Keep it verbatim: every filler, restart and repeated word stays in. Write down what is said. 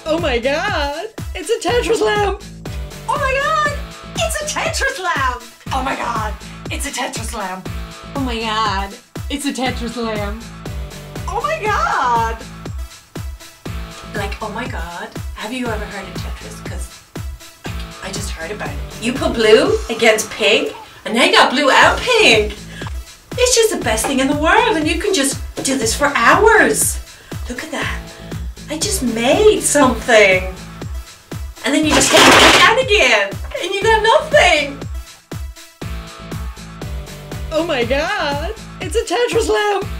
Oh my god, it's a Tetris lamp! Oh my god, it's a Tetris lamp! Oh my god, it's a Tetris lamp! Oh my god, it's a Tetris lamp! Oh my god! Like, oh my god, have you ever heard of Tetris? Because I just heard about it. You put blue against pink, and they got blue and pink. It's just the best thing in the world, and you can just do this for hours. Look at that. I just made something. And then you just hit it down again, and you got nothing. Oh my god, it's a Tetris lamp!